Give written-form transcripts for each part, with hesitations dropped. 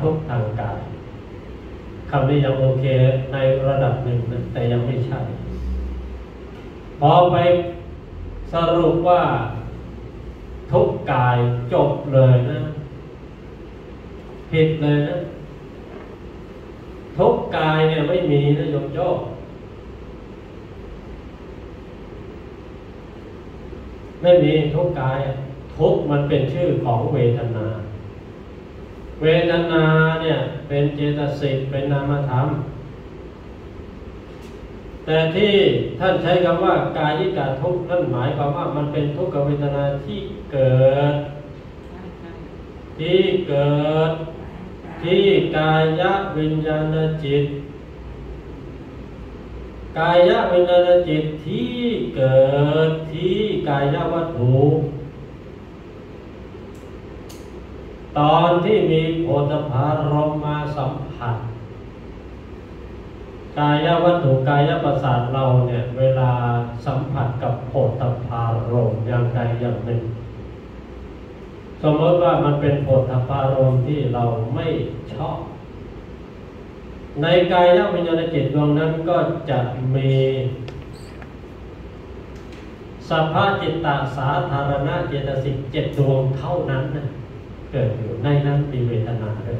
ทุกข์ทางกายคำนี้ยังโอเคในระดับหนึ่งนะแต่ยังไม่ใช่พอไปสรุปว่าทุกข์กายจบเลยนะผิดเลยนะทุกข์กายเนี่ยไม่มีนะโยมโจ้ไม่มีทุกข์กายทุกข์มันเป็นชื่อของเวทนาเวทนาเนี่ยเป็นเจตสิกเป็นนามธรรมแต่ที่ท่านใช้คำว่ากายิกะทุกข์นั่นหมายความว่ามันเป็นทุกขเวทนาที่เกิดที่กายวิญญาณจิตกายวิญญาณจิตที่เกิดที่กายวัตถุตอนที่มีโผฏฐัพพารมณ์มาสัมผัสกายวัตถุกายประสาทเราเนี่ยเวลาสัมผัสกับโผฏฐัพพารมณ์อย่างใดอย่างหนึ่งสมมติว่ามันเป็นโผฏฐัพพารมณ์ที่เราไม่ชอบในกายวิญญาณจิตดวงนั้นก็จะมีสัพพจิตตสาธารณเจตสิก7ดวงเท่านั้นนะเกิดอยู่ในนั้นมีเวทนาด้วย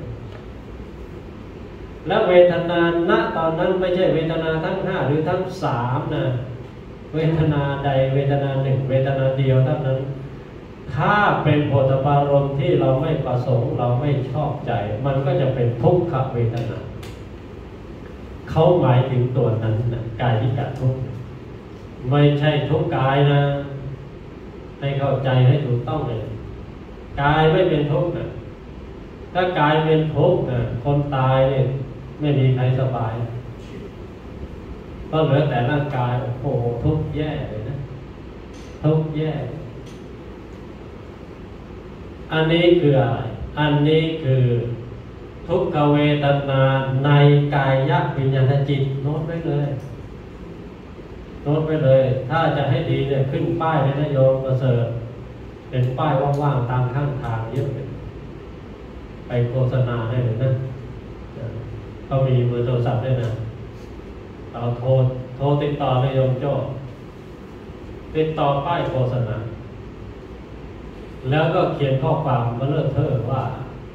และเวทนาณตอนนั้นไม่ใช่เวทนาทั้ง5หรือทั้ง3นะเวทนาใดเวทนา1เวทนาเดียวเท่านั้นถ้าเป็นโผฏฐัพพารมณ์ที่เราไม่ประสงค์เราไม่ชอบใจมันก็จะเป็นทุกขเวทนาเขาหมายถึงตัวนั้นนะกายที่กะทุกข์ไม่ใช่ทุกข์กายนะให้เข้าใจให้ถูกต้องเลยกายไม่เป็นทุกข์นะถ้ากายเป็นทุกข์นะคนตายเนี่ยไม่มีใครสบายก็เหลือแต่ร่างกายโอ้โหทุกข์แย่เลยนะทุกข์แย่อันนี้คืออะไรอันนี้คือทุกขเวทนาในกายวิญญาณจิตโน้ตไว้เลยโน้ตไว้เลยถ้าจะให้ดีเนี่ยขึ้นป้ายเลยนะโยมประเสริฐเป็นป้ายว่างๆตามข้างทางเยอะเลยไปโฆษณาได้เลยนะเขามีเบอร์โทรศัพท์ด้วยนะเอาโทรติดต่อเลยโยมโจ้ติดต่อป้ายโฆษณาแล้วก็เขียนข้อความมาเลิกเทอะว่า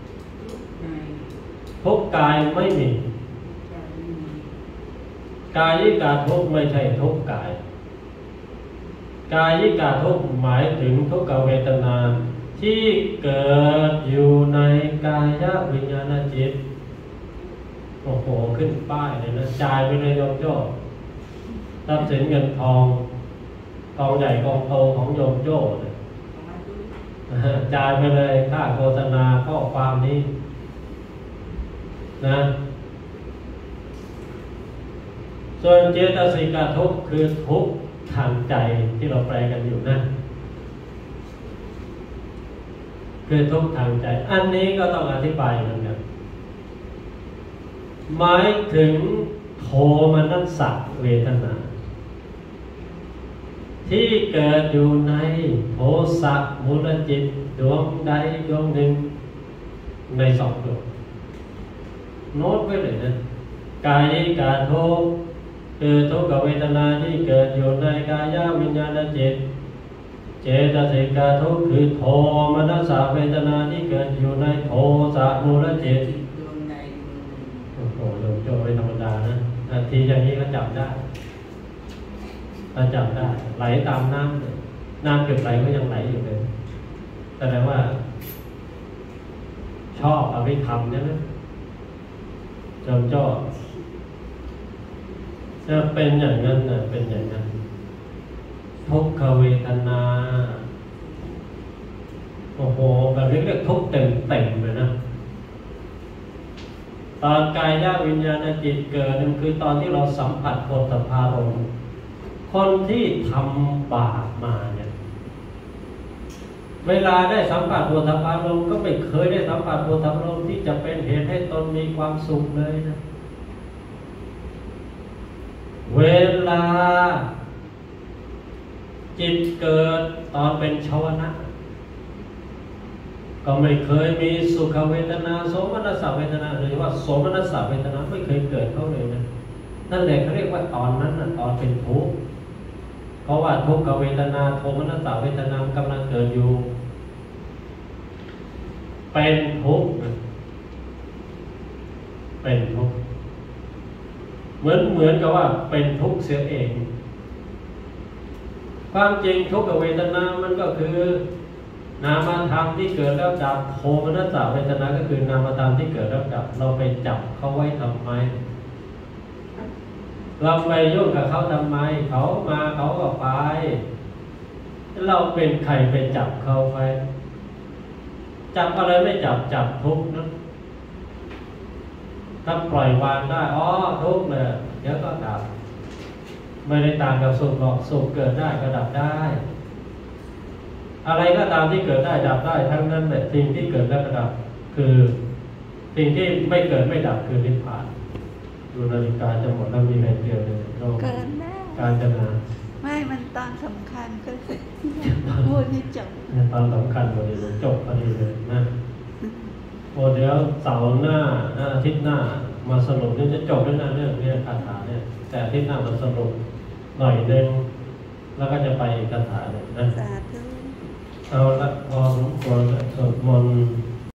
ทุกข์กายไม่มีกายิกะทุกข์ไม่ใช่ทุกข์กายกายิกะทุกข์หมายถึงทุกขเวทนาที่เกิดอยู่ในกายวิญญาณจิตโอ้โหขึ้นป้ายเลยนะจ่ายไปเลยโยมโจ้ทรัพย์สินเงินทองใหญ่กองโตของโยมโจ้เนี่ยจ่ายไปเลยค่าโฆษณาข้อความนี้นะส่วนเจตสิกทุกข์คือทุกข์ทางใจที่เราแปลกันอยู่นะคือทุกข์ทางใจอันนี้ก็ต้องอธิบายเหมือนกันหมายถึงโทมนัสสะเวทนาที่เกิดอยู่ในโทสะมูลจิตดวงใดดวงหนึ่งใน2ดวงโน้ตไว้เลยนะกายกะทุกข์คือทุกขเวทนาที่เกิดอยู่ในกายวิญญาณจิตเจตสิกทุกข์คือโทมนัสสะเวทนาที่เกิดอยู่ในโทสะมูลจิตโอ้โหโยมโจ้ไม่ธรรมดานะทีอย่างนี้ก็จับได้ถ้าจับได้ไหลตามน้ำเกิดไหลก็ยังไหลอยู่เลยแสดงว่าชอบอภิธรรมใช่ไหมโยมโจ้จะเป็นอย่างนั้นนะเป็นอย่างนั้นทุกขเวทนาโอ้โหแบบนี้เรียกทุกข์เต็มเลยนะตอนกายวิญญาณจิตเกิดนั่นคือตอนที่เราสัมผัสโผฏฐัพพารมณ์คนที่ทำบาปมาเนี่ยเวลาได้สัมผัสโผฏฐัพพารมณ์ก็ไม่เคยได้สัมผัสโผฏฐัพพารมณ์ที่จะเป็นเหตุให้ตนมีความสุขเลยนะเวลาจิตเกิดตอนเป็นชวนะก็ไม่เคยมีสุขเวทนาโสมนัสเวทนาหรือว่าโสมนัสเวทนาไม่เคยเกิดเขาเลยนะนั่นแหละเขาเรียกว่าตอนนั้นตอนเป็นทุกข์เพราะว่าทุกขเวทนาโทมนัสเวทนากำลังเกิดอยู่เป็นทุกข์เป็นทุกข์เหมือนกับว่าเป็นทุกข์เสียเองความจริงทุกขเวทนามันก็คือนามธรรมที่เกิดแล้วดับโทมนัสเวทนาก็คือนามธรรมที่เกิดแล้วดับเราไปจับเขาไว้ทำไมเราไปยุ่งกับเขาทำไมเขามาเขาก็ไปเราเป็นใครไปจับเขาไปจับอะไรไม่จับทุกข์นะถ้าปล่อยวางได้ทุกข์เลยเดี๋ยวก็ดับไม่ได้ต่างกับสุขหรอกสุขเกิดได้ก็ดับได้อะไรก็ตามที่เกิดได้ดับได้ทั้งนั้นแหละสิ่งที่เกิดแล้วก็ดับคือสิ่งที่ไม่เกิดไม่ดับคือนิพพานดูนาฬิกาจะหมดแล้วมีอะไรเตือนเลยเกินแน่การจนาไม่มันตอนสำคัญก็คือพูดให้จบตอนสำคัญพอดีจบพอดีเลยนะเดี๋ยวเสาร์หน้าอาทิตย์หน้ามาสรุปนี่จะจบด้วยนะเรื่องนี้คาถาเนี่ยแต่อาทิตย์หน้ามาสรุปหน่อยนึงแล้วก็จะไปคาถาเนี่ยนะเอาละพอสมควรสวดมนต์